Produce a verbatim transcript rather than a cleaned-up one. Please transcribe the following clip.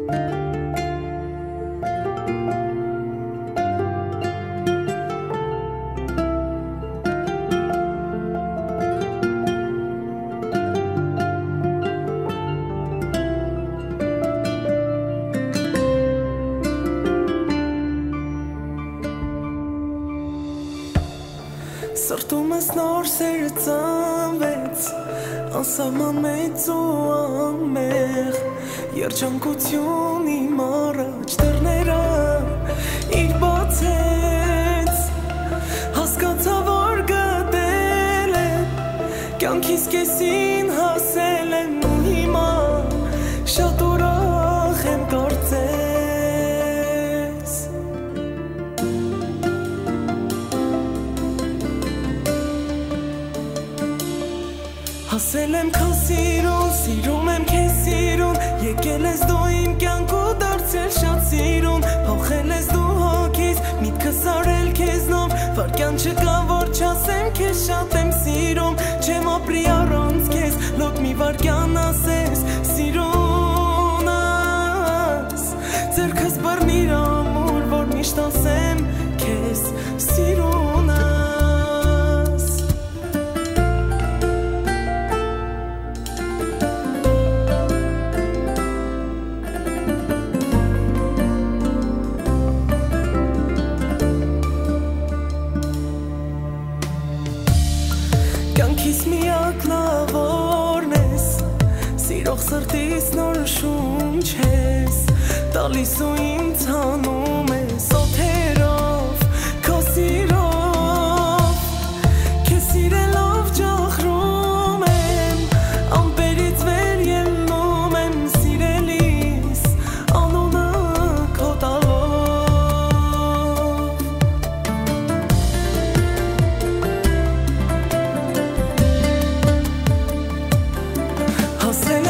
Սրտումս նոր սերը ծանվեց, անսահման մեծ ու անմեղ, երջանկություն իմ առաջ դռները իր բացեց, հասկացա, որ գտել եմ, կյանքիս կեսին հասել եմ ու հիմա շատ ուրախ եմ կարծես. Հասել եմ քո սիրուն, սիրում եմ քեզ սիրուն, եկել ես դու իմ կյանք ու դարձել շատ սիրուն, փոխել ես դու հոգիս, միտքս արել քեզնով, վարկյան չկա որ չասեմ քեզ շատ եմ սիրում, չեմ ապրի առանց քեզ, լոկ մի վարկյան ասես սիրուն ես, ձեռքս բռնիր ամուր, որ միշտ ասեմ քեզ սիրուն ես. Կյանքիս միակ լավորն ես, սիրող սրտիս նոր շունչ ես, տալիս ու ինձ հանում ես օթերով, քո սիրով, քեզ սիրելով ջախրում եմ, ամպերից վեր ելնում եմ սիրելիս, անունը քո տալով. Հասել